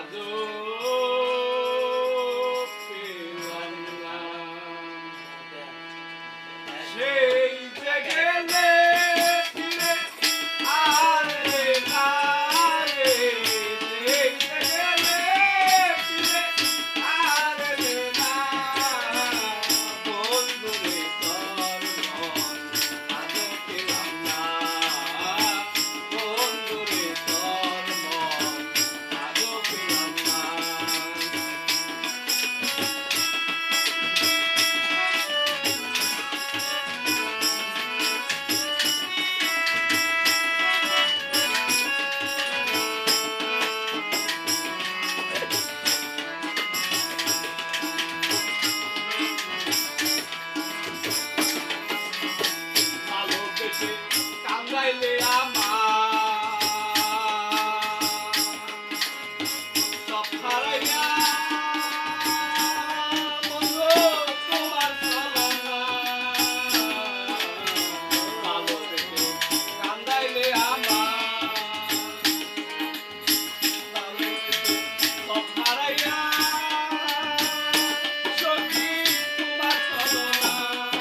কামড়াইলে আমার সব হারাইয়া বন্ধু তোমার চলনা ভালো থেকে কামড়াইলে আমার সব হারাইয়া সখী তোমার চলনা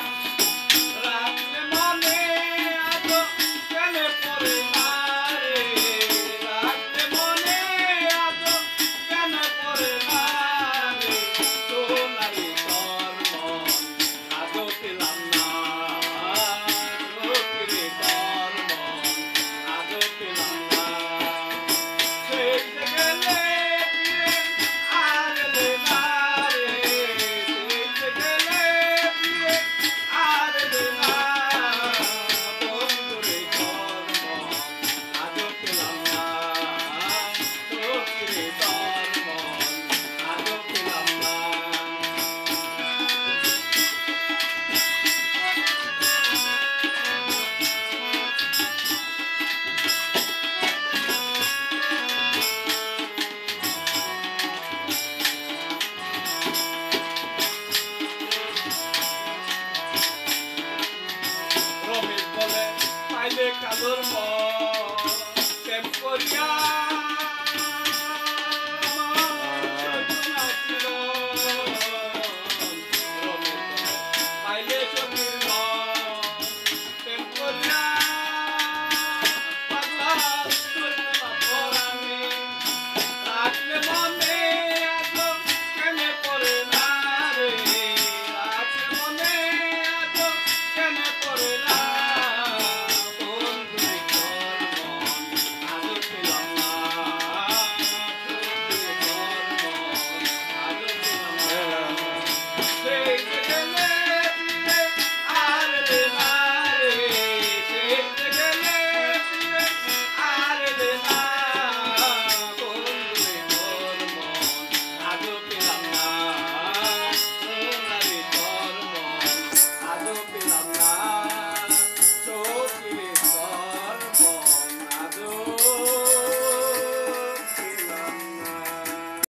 রাখলে মনে আজো কেন পড়ে না রে রাখলে মনে আজো কেন পড়ে না রে সোনারি তোর মন আজো পেলাম না সখী তোর মন আজো পেলাম না সেই গেলে